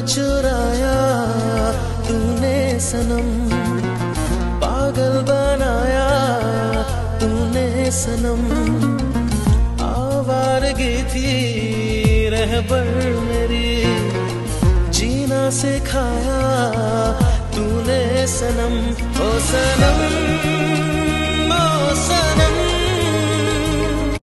चुराया तूने सनम, पागल बनाया तूने सनम। आवारगी थी रहबर मेरी, जीना सिखाया तूने सनम। ओ सनम